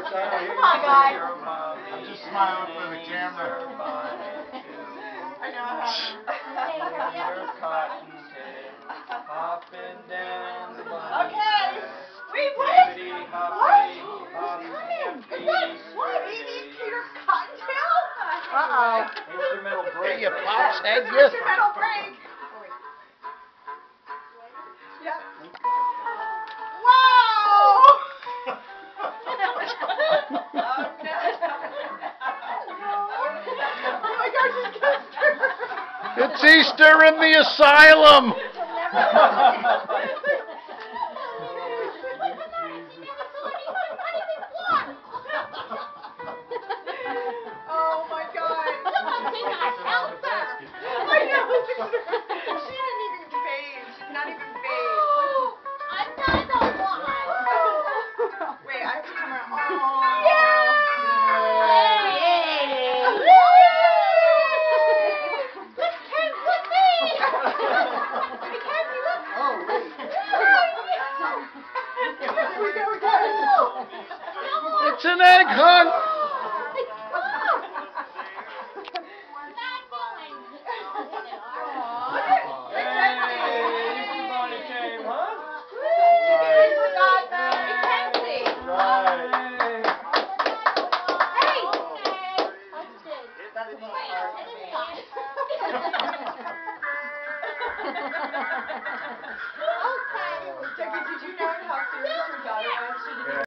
Come on, guys. I'm just smiling for the camera. I know how to. Okay. Wait, what? What? Who's coming? Is that what? Amy Peter Cottontail? Uh-oh. Instrumental break. Hey, you pops head, yes. Instrumental break. Yep. Wow! Oh my gosh, it's Easter in the asylum. Oh my god. I know. She didn't even bathe. She's not even bathed. I'm not the one. Wait, I have to come around. Oh. It's an egg hunt.